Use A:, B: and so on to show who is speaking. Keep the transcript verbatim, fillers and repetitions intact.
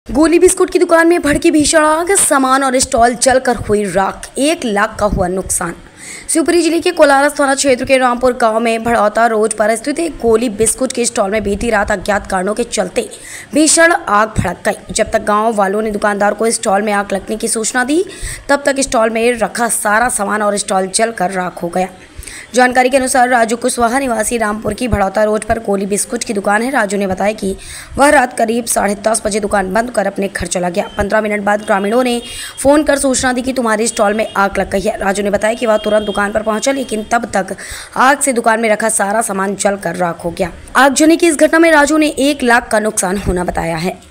A: गोली बिस्कुट की दुकान में भड़की भीषण आग, सामान और स्टॉल जलकर हुई राख, एक लाख का हुआ नुकसान। शिवपुरी जिले के कोलारस थाना क्षेत्र के रामपुर गांव में भड़ौता रोड पर स्थित एक गोली बिस्कुट के स्टॉल में बीती रात अज्ञात कारणों के चलते भीषण आग भड़क गई। जब तक गांव वालों ने दुकानदार को स्टॉल में आग लगने की सूचना दी, तब तक स्टॉल में रखा सारा सामान और स्टॉल जलकर राख हो गया। जानकारी के अनुसार राजू कुशवाहा निवासी रामपुर की भड़ौता रोड पर गोली बिस्कुट की दुकान है। राजू ने बताया कि वह रात करीब साढ़े दस बजे दुकान बंद कर अपने घर चला गया। पंद्रह मिनट बाद ग्रामीणों ने फोन कर सूचना दी कि तुम्हारे स्टॉल में आग लग गई है। राजू ने बताया कि वह तुरंत दुकान पर पहुंचा, लेकिन तब तक आग से दुकान में रखा सारा सामान जलकर राख हो गया। आगजनी की इस घटना में राजू ने एक लाख का नुकसान होना बताया है।